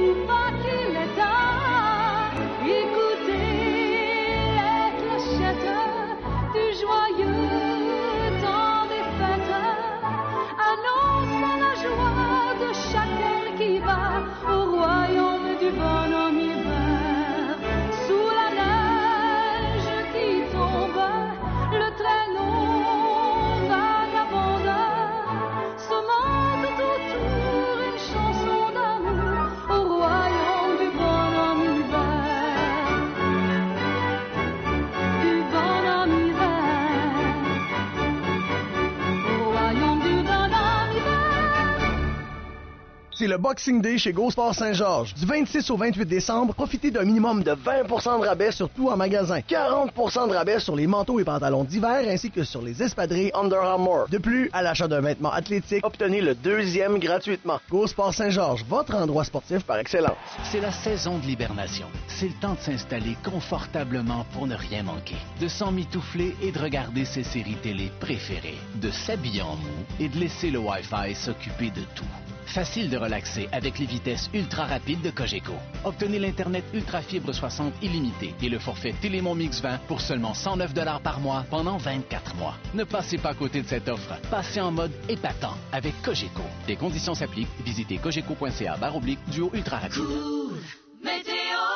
C'est le Boxing Day chez Go Sport Saint-Georges. Du 26 au 28 décembre, profitez d'un minimum de 20% de rabais sur tout en magasin. 40% de rabais sur les manteaux et pantalons d'hiver ainsi que sur les espadrilles Under Armour. De plus, à l'achat d'un vêtement athlétique, obtenez le 2e gratuitement. Go Sport Saint-Georges, votre endroit sportif par excellence. C'est la saison de l'hibernation. C'est le temps de s'installer confortablement pour ne rien manquer. De s'emmitoufler et de regarder ses séries télé préférées. De s'habiller en mou et de laisser le Wi-Fi s'occuper de tout. Facile de relaxer avec les vitesses ultra rapides de Cogeco. Obtenez l'Internet Ultra Fibre 60 illimité et le forfait Télémon Mix 20 pour seulement 109 $ par mois pendant 24 mois. Ne passez pas à côté de cette offre. Passez en mode épatant avec Cogeco. Des conditions s'appliquent. Visitez cogeco.ca/duo ultra rapide. Cool météo.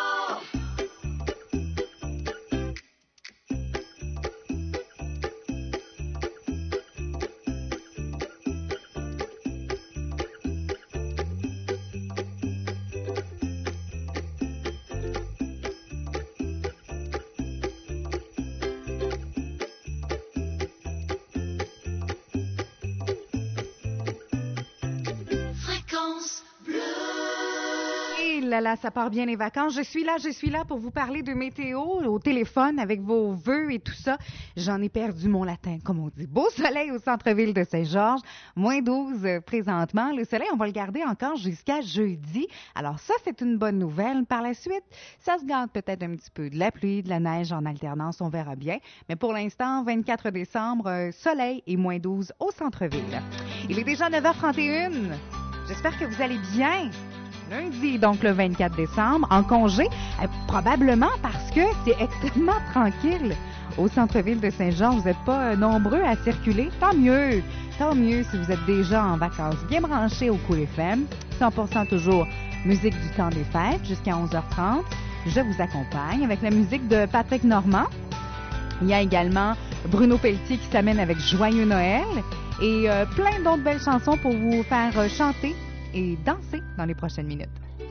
Là, ça part bien les vacances. Je suis là pour vous parler de météo au téléphone avec vos vœux et tout ça. J'en ai perdu mon latin, comme on dit. Beau soleil au centre-ville de Saint-Georges, moins 12 présentement. Le soleil, on va le garder encore jusqu'à jeudi. Alors ça, c'est une bonne nouvelle. Par la suite, ça se garde peut-être un petit peu de la pluie, de la neige en alternance, on verra bien. Mais pour l'instant, 24 décembre, soleil et moins 12 au centre-ville. Il est déjà 9h31. J'espère que vous allez bien. Lundi, donc le 24 décembre, en congé, probablement parce que c'est extrêmement tranquille au centre-ville de Saint-Jean. Vous n'êtes pas nombreux à circuler. Tant mieux si vous êtes déjà en vacances. Bien branchés au Cool FM, 100% toujours musique du temps des fêtes jusqu'à 11h30. Je vous accompagne avec la musique de Patrick Normand. Il y a également Bruno Pelletier qui s'amène avec Joyeux Noël et plein d'autres belles chansons pour vous faire chanter et danser dans les prochaines minutes.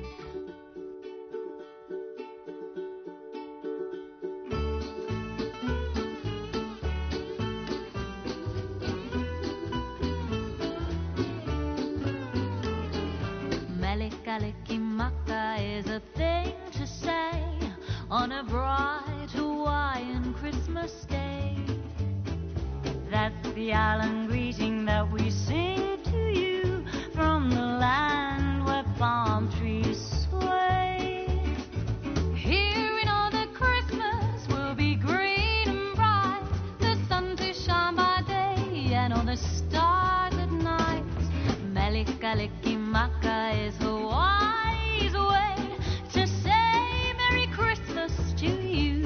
Mele Kalikimaka is a thing to say on a bright Hawaiian Christmas day. That's the island greeting that we sing to you from the land where palm trees sway. Here we know that Christmas will be green and bright, the sun to shine by day and all the stars at night. Mele Kalikimaka is Hawaii's way to say Merry Christmas to you.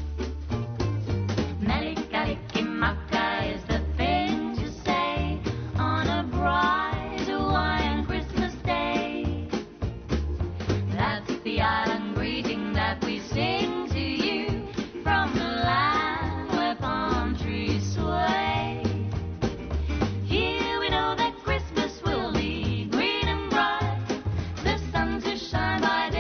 Mele Kalikimaka is the thing to say on a bright Hawaiian Christmas day. That's the island greeting that we sing to you from the land where palm trees sway. Here we know that Christmas will be green and bright, the sun to shine by day.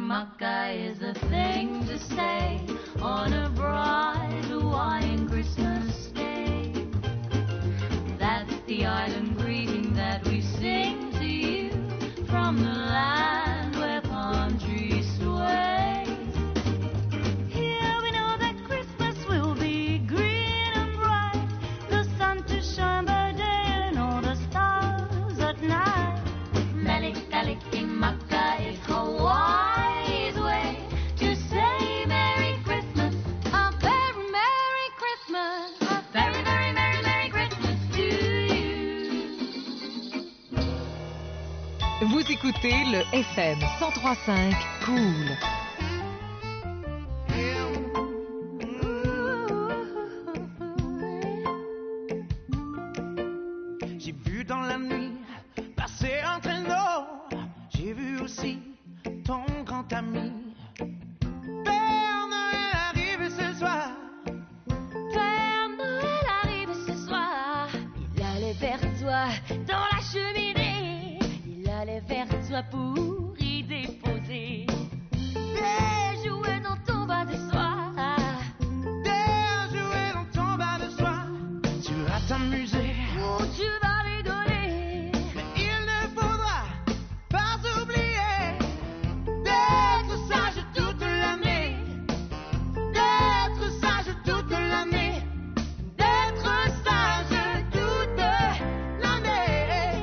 Kalikimaka is a thing to say on a bright Hawaiian Christmas day. That's the island greeting that we sing to you from the land where palm trees sway. Here we know that Christmas will be green and bright, the sun to shine by day and all the stars at night. Mele Kalikimaka is Hawaii's way to say Merry Christmas, a very Merry Christmas, a very, very Merry, Merry Christmas to you. Vous écoutez le FM 103.5 Cool. J'ai vu dans la nuit passer un traîneau. J'ai vu aussi ton grand ami. Père Noël arrive ce soir. Père Noël arrive ce soir. Il allait vers toi dans la cheminée. Il allait vers toi pour y déposer des jouets dans ton bas de soie. Des jouets dans ton bas de soie. Tu vas t'amuser. Où tu vas rigoler. Mais il ne faudra pas oublier d'être sage toute l'année. D'être sage toute l'année. D'être sage toute l'année.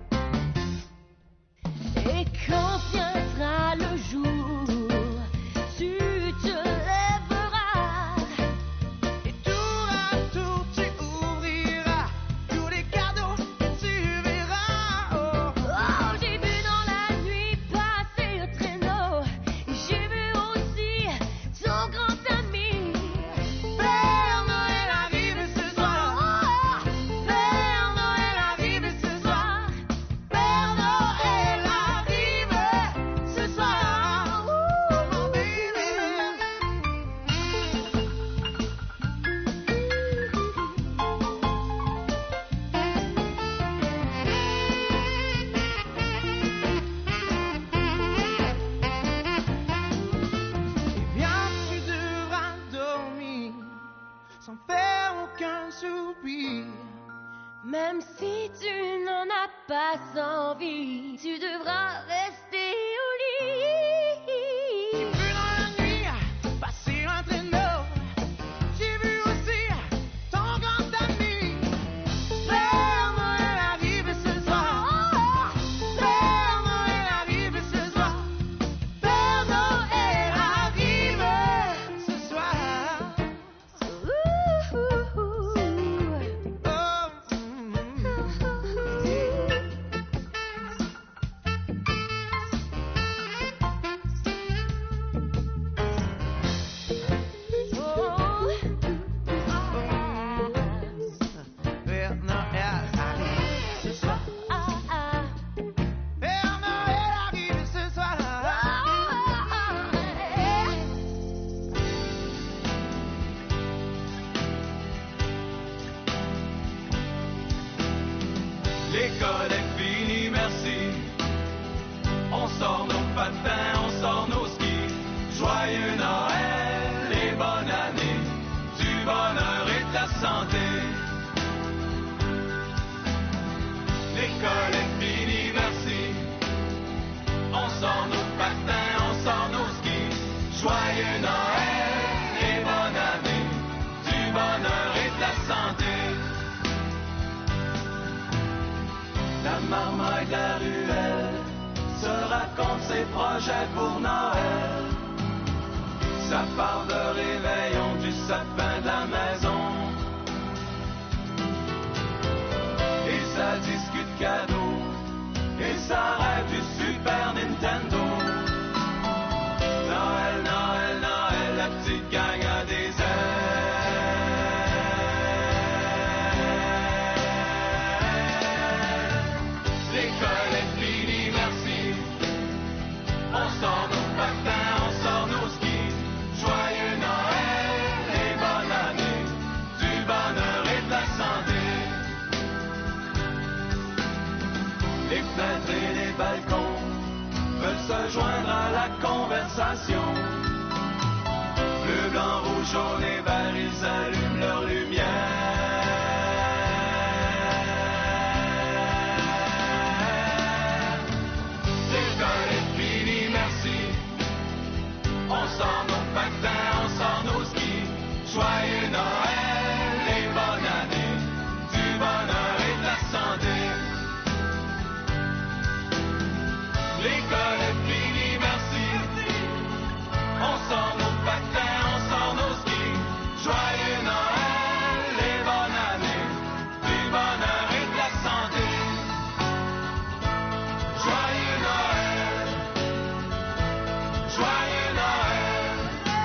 Et quand viendra le jour, tu te lèveras. Et tour à tour tu ouvriras tous les cadeaux que tu verras. Oh, Oh, j'ai vu dans la nuit passer le traîneau. J'ai vu aussi ton grand ami. Père Noël arrive ce soir. Père Noël arrive ce soir. Père Noël arrive ce soir. Oh, mon baby. Eh bien, tu devras dormir sans faire aucun soupir. Même si tu n'en as pas envie, tu devras rester au J'ai lit. vu dans la nuit passer un traîneau. J'ai vu aussi ton grand ami. Père Noël arrive ce soir. Père Noël arrive ce soir. Père Noël arrive ce soir. Oh, Père Noël arrive ce soir. Père Noël arrive ce soir. L'école est finie, merci. On sort nos patins, on sort nos skis. Joyeux Noël et bonne année, du bonheur et de la santé. L'école est finie, merci. On sort nos patins, on sort nos skis. Joyeux Noël et bonne année, du bonheur et de la santé. La marmaille de la ruelle se raconte ses projets pour Noël. Ça parle de réveillon, du sapin de la maison. Et ça discute cadeaux, et ça rêve du Super Nintendo. Noël, Noël, Noël, la petite gang a des ailes. L'école est finie, merci. On sort nos patins, on sort nos skis. Joyeux nations. Bleu, blanc, rouge, jaune et vert, ils allument leur lumière. L'école est finie, merci. On sort nos patins, on sort nos skis. Joyeux Noël et bonne année, du bonheur et de la santé. L'école est finie, merci. On sort nos patins, on sort nos skis. Joyeux Noël et bonne année, du bonheur et de la santé. Joyeux Noël, joyeux Noël,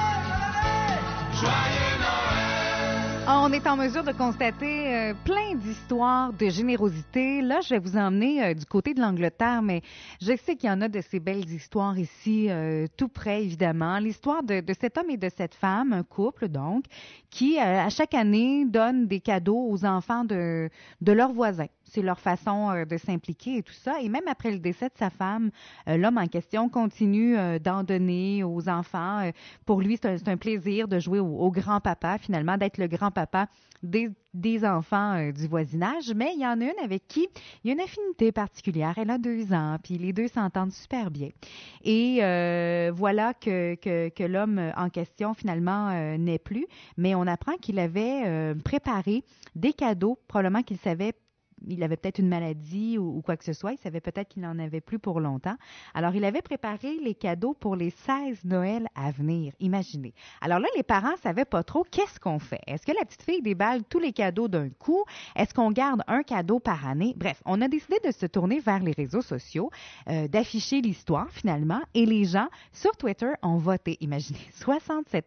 joyeux Noël. On est en mesure de constater plein d'histoires de générosité. Là, je vais vous emmener du côté de l'Angleterre, mais je sais qu'il y en a de ces belles histoires ici, tout près, évidemment. L'histoire de cet homme et de cette femme, un couple, donc, qui, à chaque année, donne des cadeaux aux enfants de leurs voisins. C'est leur façon de s'impliquer et tout ça. Et même après le décès de sa femme, l'homme en question continue d'en donner aux enfants. Pour lui, c'est un plaisir de jouer au grand-papa, finalement, d'être le grand-papa des enfants du voisinage. Mais il y en a une avec qui il y a une affinité particulière. Elle a 2 ans, puis les deux s'entendent super bien. Et voilà que l'homme en question, finalement, n'est plus. Mais on apprend qu'il avait préparé des cadeaux, probablement qu'il savait. Il avait peut-être une maladie ou quoi que ce soit. Il savait peut-être qu'il n'en avait plus pour longtemps. Alors, il avait préparé les cadeaux pour les 16 Noëls à venir. Imaginez. Alors là, les parents ne savaient pas trop qu'est-ce qu'on fait. Est-ce que la petite fille déballe tous les cadeaux d'un coup? Est-ce qu'on garde un cadeau par année? Bref, on a décidé de se tourner vers les réseaux sociaux, d'afficher l'histoire finalement. Et les gens sur Twitter ont voté. Imaginez, 67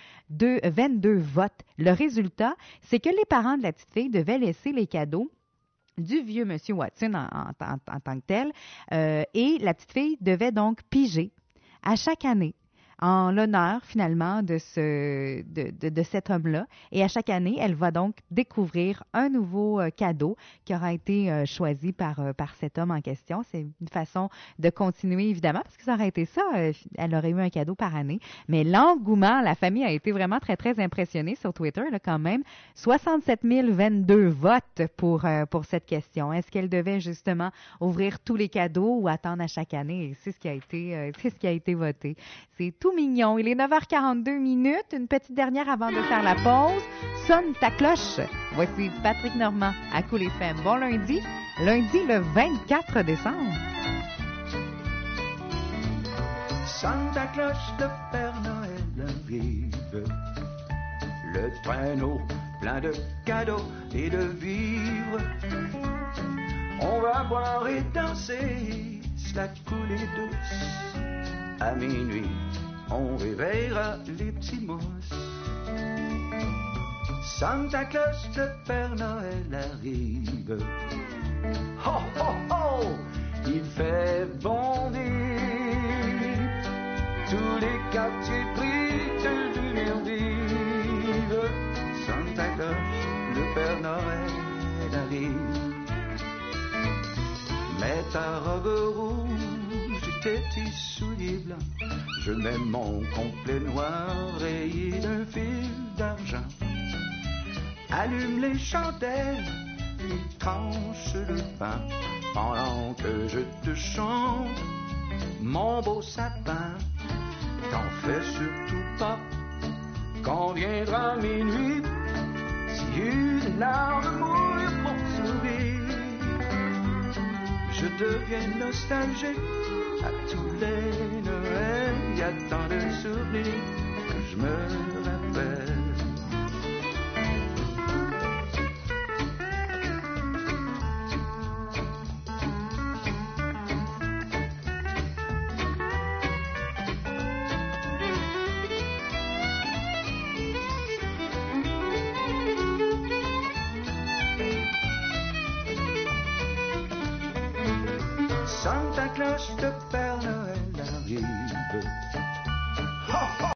022 votes. Le résultat, c'est que les parents de la petite fille devaient laisser les cadeaux du vieux monsieur Watson en tant que tel. Et la petite fille devait donc piger à chaque année en l'honneur, finalement, de cet homme-là. Et à chaque année, elle va donc découvrir un nouveau cadeau qui aura été choisi par cet homme en question. C'est une façon de continuer, évidemment, parce que ça aurait été ça. Elle aurait eu un cadeau par année. Mais l'engouement, la famille a été vraiment très, très impressionnée sur Twitter, là, quand même. 67 022 votes pour cette question. Est-ce qu'elle devait, justement, ouvrir tous les cadeaux ou attendre à chaque année? Et c'est ce qui a été voté. C'est tout mignon. Il est 9h42 minutes. Une petite dernière avant de faire la pause. Sonne ta cloche. Voici Patrick Normand à Cool FM. Bon lundi le 24 décembre. Sonne ta cloche, le Père Noël arrive. Le traîneau plein de cadeaux et de vivres. On va boire et danser, la coulée douce. À minuit, on réveillera les petits mousses. Sonne ta cloche, le Père Noël arrive. Ho, ho, ho! Il fait bon vivre. Tous les quartiers prient de lumière vive. Sonne ta cloche, le Père Noël arrive. Mets ta robe rouge et tes petits souliers blancs. Je mets mon complet noir rayé d'un fil d'argent. Allume les chandelles et tranche le pain pendant que je te chante, mon beau sapin. T'en fais surtout pas quand viendra minuit. Si une larme mouille pour sourire, je deviens nostalgique. À tous les Noëls, il y a tant de souvenirs que je me rappelle. Sonne ta cloche, le Père Noël arrive.